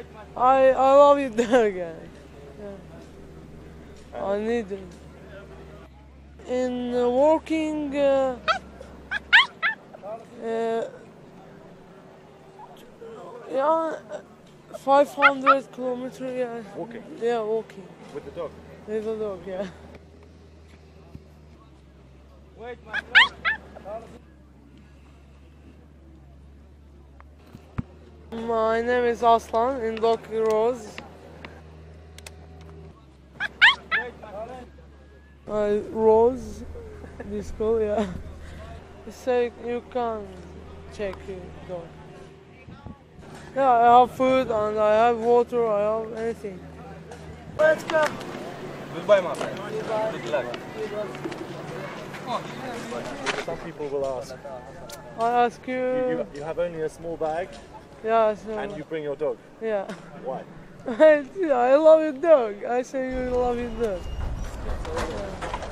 I love you, dog. Yeah. I need it. In walking, yeah, 500 kilometers. Yeah. Walking? Yeah, walking. With the dog? With the dog, yeah. Wait, my friend. My name is Aslan in Dog Rose. Rose, this school, yeah. So you can check your dog. Yeah, I have food and I have water, I have anything. Let's go. Goodbye, my friend. Goodbye. Good luck. Some people will ask, I ask you. you have only a small bag Yeah, so, and you bring your dog. yeah. Why? I love your dog. I say you love your dog. Yeah.